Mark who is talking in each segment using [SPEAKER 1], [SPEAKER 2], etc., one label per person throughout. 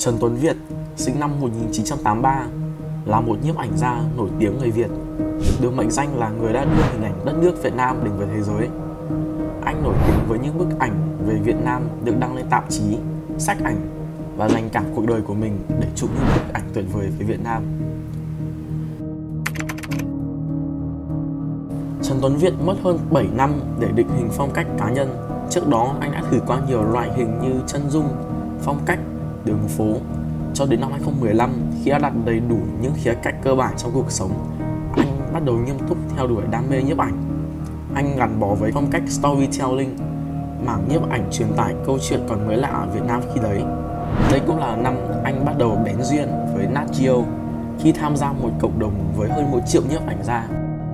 [SPEAKER 1] Trần Tuấn Việt, sinh năm 1983, là một nhiếp ảnh gia nổi tiếng người Việt, được mệnh danh là người đã đưa hình ảnh đất nước Việt Nam đến với thế giới. Anh nổi tiếng với những bức ảnh về Việt Nam được đăng lên tạp chí, sách ảnh và dành cả cuộc đời của mình để chụp những bức ảnh tuyệt vời về Việt Nam. Trần Tuấn Việt mất hơn 7 năm để định hình phong cách cá nhân. Trước đó, anh đã thử qua nhiều loại hình như chân dung, phong cách, đường phố. Cho đến năm 2015, khi đã đạt đầy đủ những khía cạnh cơ bản trong cuộc sống, anh bắt đầu nghiêm túc theo đuổi đam mê nhiếp ảnh. Anh gắn bó với phong cách storytelling, mảng nhiếp ảnh truyền tải câu chuyện còn mới lạ ở Việt Nam khi đấy. Đây cũng là năm anh bắt đầu bén duyên với Nat Geo khi tham gia một cộng đồng với hơn 1 triệu nhiếp ảnh gia.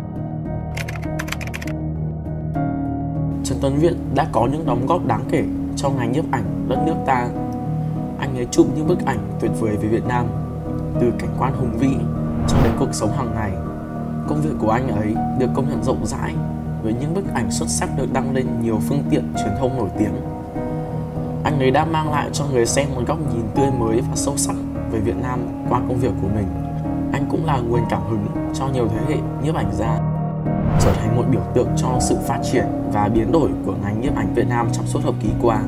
[SPEAKER 1] Trần Tuấn Việt đã có những đóng góp đáng kể cho ngành nhiếp ảnh đất nước ta. Anh ấy chụp những bức ảnh tuyệt vời về Việt Nam, từ cảnh quan hùng vĩ cho đến cuộc sống hàng ngày. Công việc của anh ấy được công nhận rộng rãi với những bức ảnh xuất sắc được đăng lên nhiều phương tiện truyền thông nổi tiếng. Anh ấy đã mang lại cho người xem một góc nhìn tươi mới và sâu sắc về Việt Nam qua công việc của mình. Anh cũng là nguồn cảm hứng cho nhiều thế hệ nhiếp ảnh gia, trở thành một biểu tượng cho sự phát triển và biến đổi của ngành nhiếp ảnh Việt Nam trong suốt thập kỷ qua.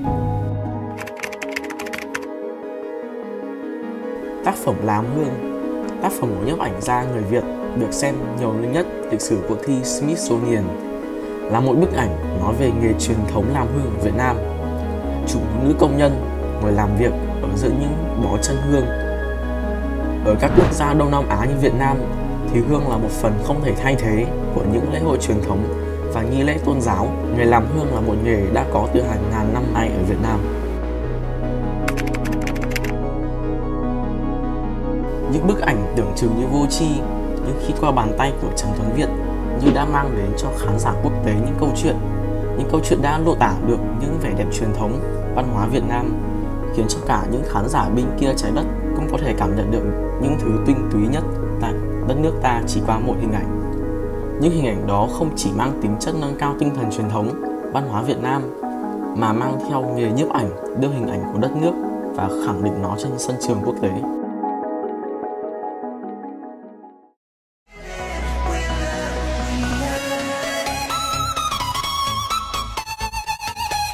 [SPEAKER 1] Tác phẩm Làm Hương, tác phẩm của nhiếp ảnh gia người Việt được xem nhiều nhất lịch sử cuộc thi Smithsonian, là một bức ảnh nói về nghề truyền thống làm hương ở Việt Nam. Chủ nữ công nhân ngồi làm việc ở giữa những bó chân hương. Ở các quốc gia Đông Nam Á như Việt Nam thì hương là một phần không thể thay thế của những lễ hội truyền thống và nghi lễ tôn giáo. Nghề làm hương là một nghề đã có từ hàng ngàn năm nay ở Việt Nam. Những bức ảnh tưởng chừng như vô tri, nhưng khi qua bàn tay của Trần Tuấn Việt như đã mang đến cho khán giả quốc tế những câu chuyện đã lột tả được những vẻ đẹp truyền thống, văn hóa Việt Nam, khiến cho cả những khán giả bên kia trái đất cũng có thể cảm nhận được những thứ tinh túy nhất tại đất nước ta chỉ qua một hình ảnh. Những hình ảnh đó không chỉ mang tính chất nâng cao tinh thần truyền thống, văn hóa Việt Nam, mà mang theo nghề nhiếp ảnh đưa hình ảnh của đất nước và khẳng định nó trên sân trường quốc tế.